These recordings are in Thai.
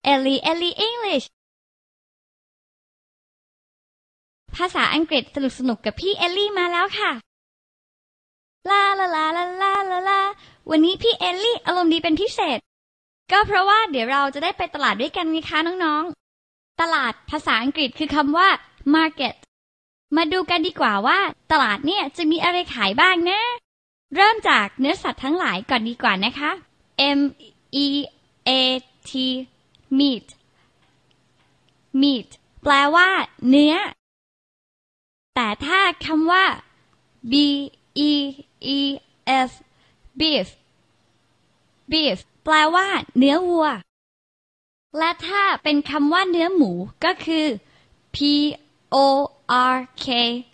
Ellie English ภาษาอังกฤษสนุกกับพี่เอลลี่มาแล้วค่ะลาลาลาลาลาลาลาวันนี้พี่เอลลี่อารมณ์ดีเป็นพิเศษก็เพราะว่าเดี๋ยวเราจะได้ไปตลาดด้วยกันไงคะน้องๆตลาดภาษาอังกฤษคือคำว่า market มาดูกันดีกว่าว่าตลาดเนี่ยจะมีอะไรขายบ้างนะเริ่มจากเนื้อสัตว์ทั้งหลายก่อนดีกว่านะคะ meat meat แปลว่าเนื้อแต่ถ้าคำว่า beef beef แปลว่าเนื้อวัวและถ้าเป็นคำว่าเนื้อหมูก็คือ pork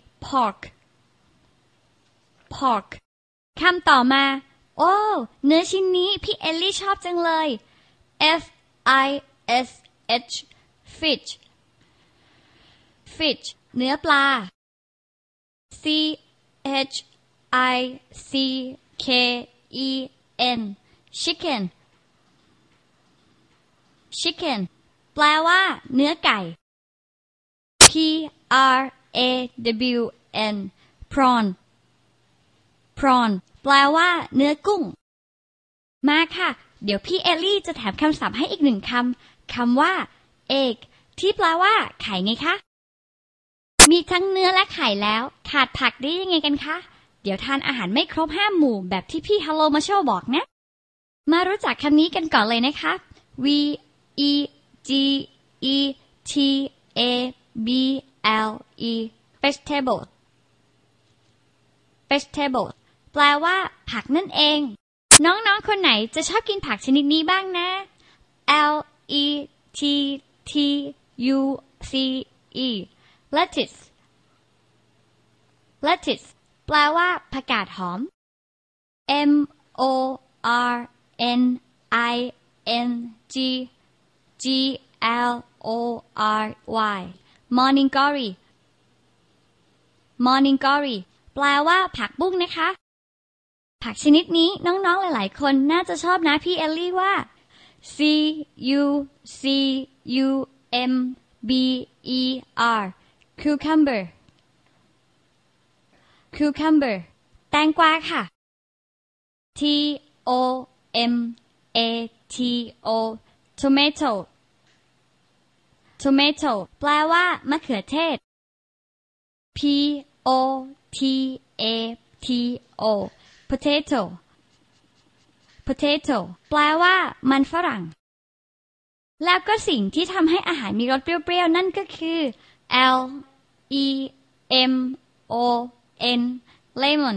pork คำต่อมาโอ้เนื้อชิ้นนี้พี่เอลลี่ชอบจังเลย fish fish เนื้อปลา chicken chicken chicken แปลว่าเนื้อไก่ prawn prawn prawn แปลว่าเนื้อกุ้งมาค่ะเดี๋ยวพี่เอลลี่จะแถมคำศัพท์ให้อีกหนึ่งคำว่า egg ที่แปลว่าไข่ไงคะมีทั้งเนื้อและไข่แล้วขาดผักได้ยังไงกันคะเดี๋ยวทานอาหารไม่ครบ5 หมู่แบบที่พี่ Hello Marshall บอกนะมารู้จักคำนี้กันก่อนเลยนะคะ vegetable vegetable vegetable แปลว่าผักนั่นเองน้องๆคนไหนจะชอบกินผักชนิดนี้บ้างนะ lettuce lettuce แปลว่าผักกาดหอม morning glory morning glory แปลว่าผักบุ้งนะคะผักชนิดนี้น้องๆหลายๆคนน่าจะชอบนะพี่เอลลี่ว่า cucumber cucumber cucumber แตงกวาค่ะ tomato tomato tomato แปลว่ามะเขือเทศ potato potato potato แปลว่ามันฝรั่งแล้วก็สิ่งที่ทำให้อาหารมีรสเปรี้ยวๆนั่นก็คือ lemon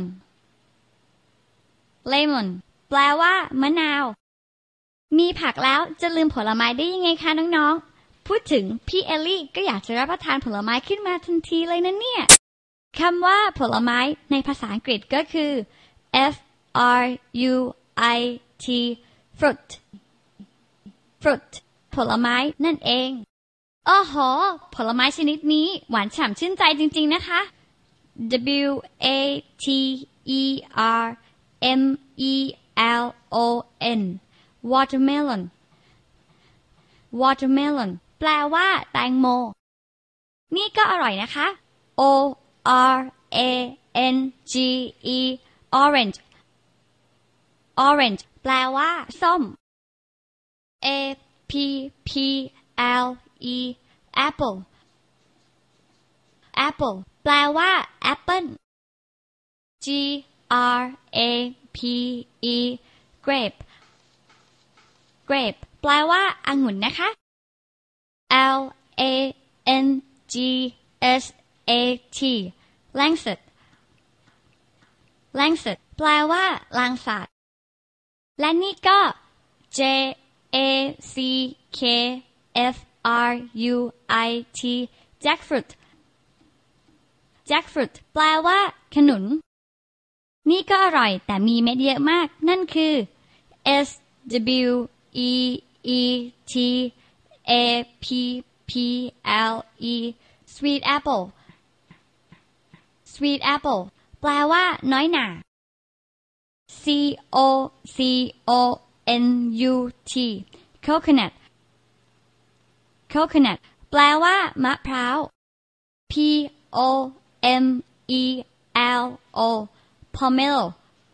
lemon แปลว่ามะนาวมีผักแล้วจะลืมผลไม้ได้ยังไงคะน้องๆพูดถึงพี่เอลลี่ก็อยากจะรับประทานผลไม้ขึ้นมาทันทีเลยนะเนี่ยคำว่าผลไม้ในภาษาอังกฤษก็คือ fruit fruit fruit ผลไม้นั่นเองโอ้โหผลไม้ชนิดนี้หวานฉ่ำชื่นใจจริงๆนะคะ watermelon watermelon watermelon แปลว่าแตงโมนี่ก็อร่อยนะคะ orange orange orange แปลว่าส้ม apple apple apple แปลว่าแอปเปิ้ล grape grape grape แปลว่าองุ่นนะคะ lancet lancet แปลว่าลางสัตว์และนี่ก็ jackfruit jackfruit jackfruit แปลว่าขนุนนี่ก็อร่อยแต่มีเม็ดเยอะมากนั่นคือ sweet apple sweet apple sweet apple แปลว่าน้อยหน่า coconut coconut coconut แปลว่ามะพร้าว P O M E L O pomelo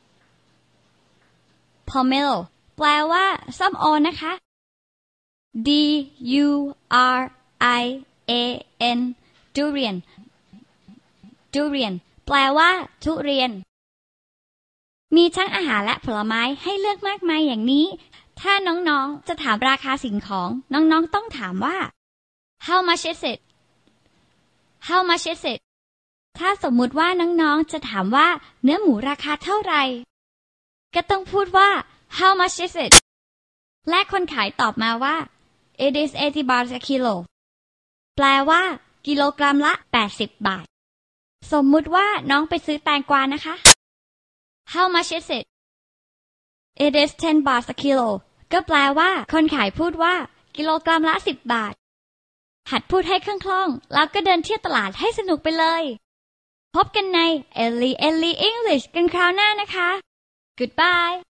pomelo แปลว่าส้มโอนะคะ D U R I A N durian durian แปลว่าทุเรียนมีทั้งอาหารและผลไม้ให้เลือกมากมายอย่างนี้ถ้าน้องๆจะถามราคาสิ่งของน้องๆต้องถามว่า How much is it How much is it ถ้าสมมุติว่าน้องๆจะถามว่าเนื้อหมูราคาเท่าไหร่ก็ต้องพูดว่า How much is it และคนขายตอบมาว่า It is 80 baht a kilo แปลว่ากิโลกรัมละ80 บาทสมมุติว่าน้องไปซื้อแตงกวานะคะ How much is it It is 10 baht a kilo ก็แปลว่าคนขายพูดว่ากิโลกรัมละ10 บาทหัดพูดให้คล่องๆแล้วก็เดินเที่ยวตลาดให้สนุกไปเลยพบกันใน Ellie English กันคราวหน้านะคะ Goodbye